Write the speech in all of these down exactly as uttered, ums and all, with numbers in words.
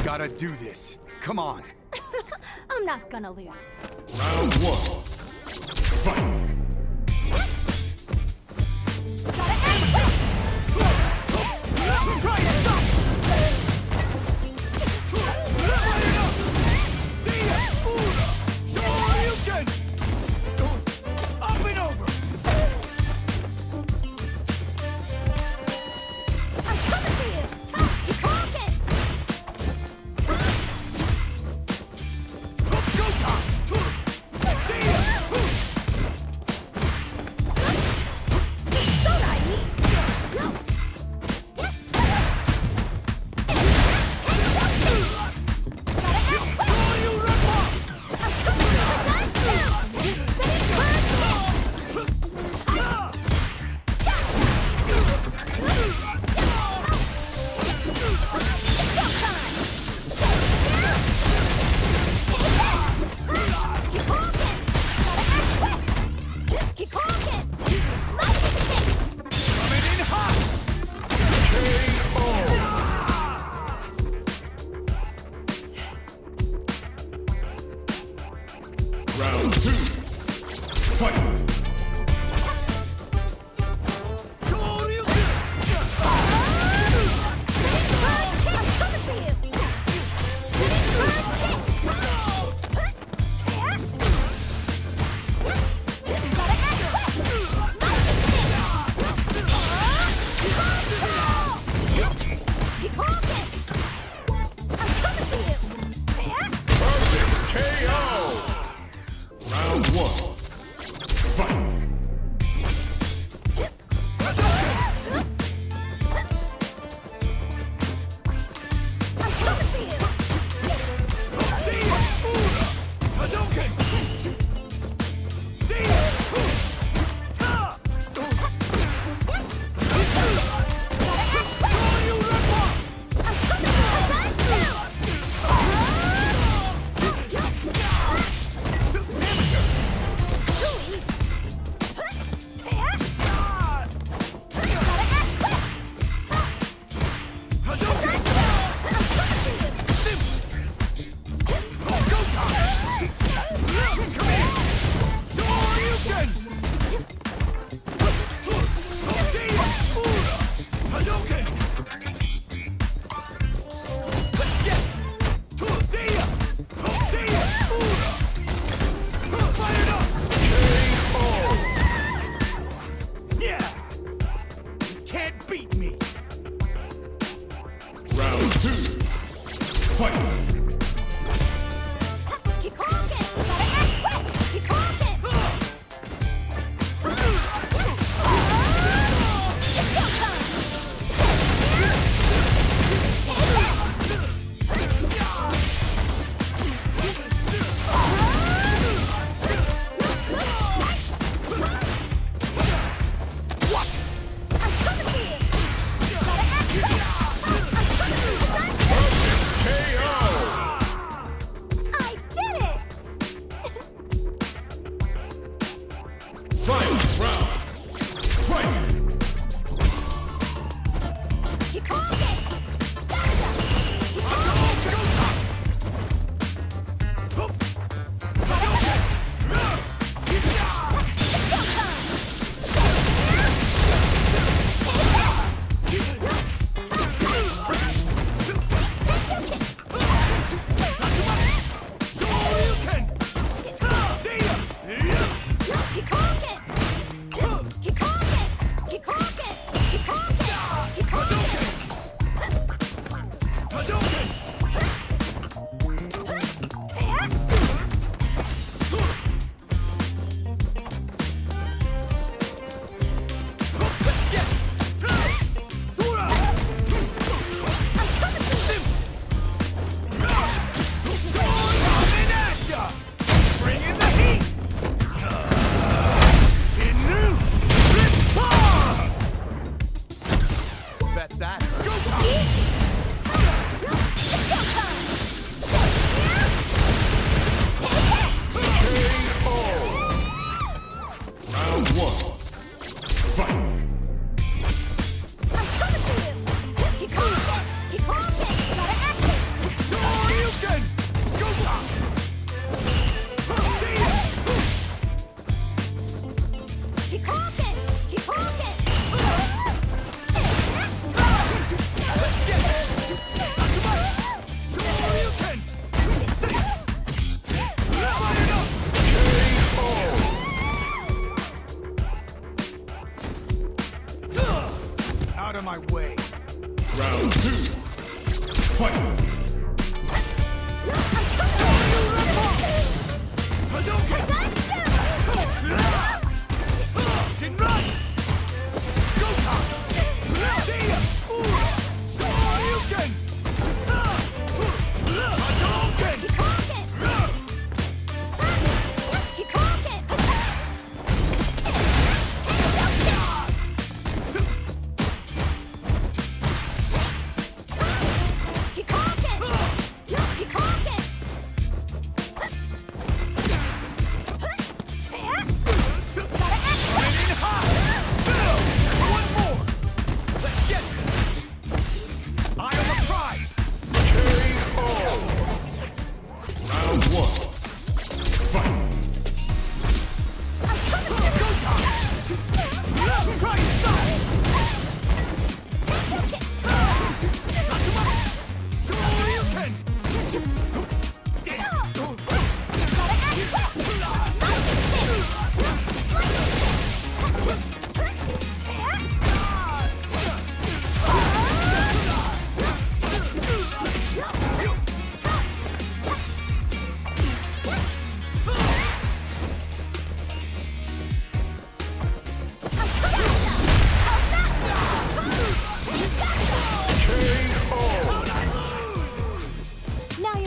Gotta do this. Come on. I'm not gonna lose. Round one. Fight! Try and stop! Up and over! I'm coming for you! Top! You conk it! Go, Tom! You're so naive! No! Round two. Fight! Round one. Fight! Round two. Fight! K O!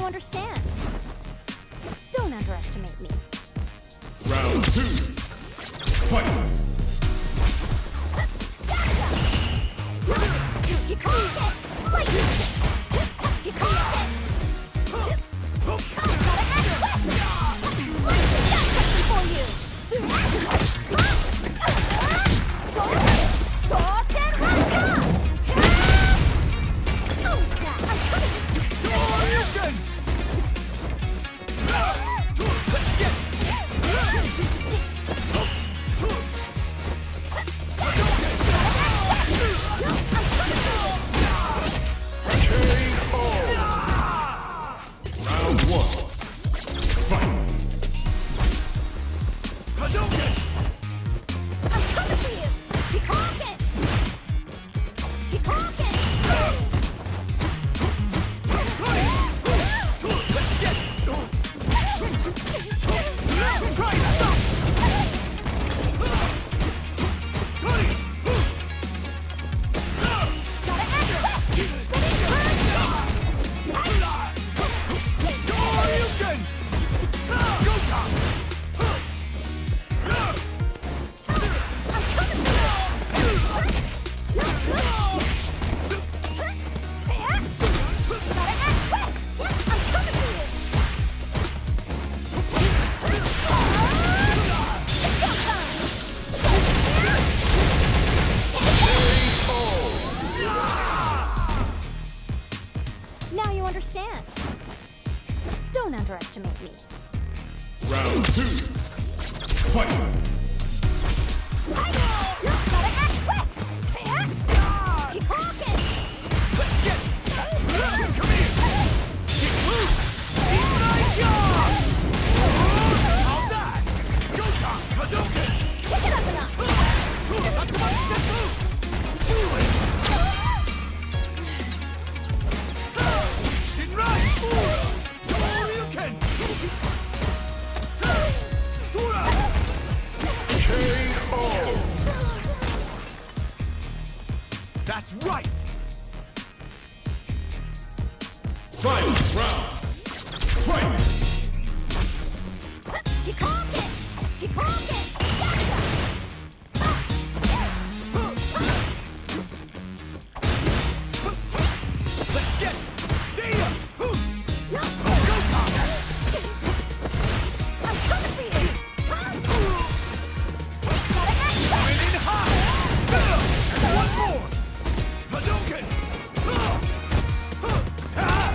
understand. Don't underestimate me. Round two. Fight. You caught it! Like this! You caught it! Come, gotta act quick! Like this! Got something for you! Sword! Sword and Raka! Who's that? I'm coming! Houston! Let's get Round one. Fight. Hadouken! I'm coming for you! You caught it! You caught it! Let's get Try and stop! Tony! Gotta act quick! Spinning curve! Houston! Go top! I'm coming for you! Gotta act quick! I'm coming for you! It's go time! Now you understand. Don't underestimate me. Round two. Fight. Gotta act quick! Keep walking! Let's get Come here! Get loose! Keep nice job! How's that? Go top! Hadouken! Pick it up enough! Not too much, step move! Do it! Didn't run! Hadouken! Tura! K O. That's right! Final round. Fight. He caught it! He caught it! Let's get Data! Go top! I'm coming for you! Gotta act quick! Winning high! One more! Hadouken! Tap!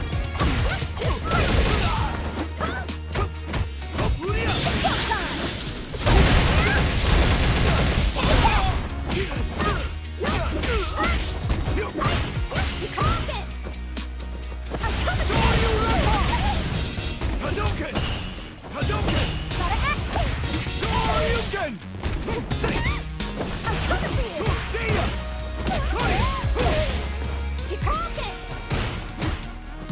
Go time! You caught it! I'm coming for you! Hadouken! Hadouken! Gotta act quick! Hadouken! I'm coming for you! Data! He caught it!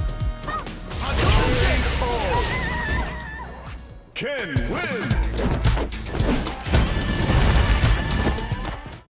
Hadouken! Ken wins.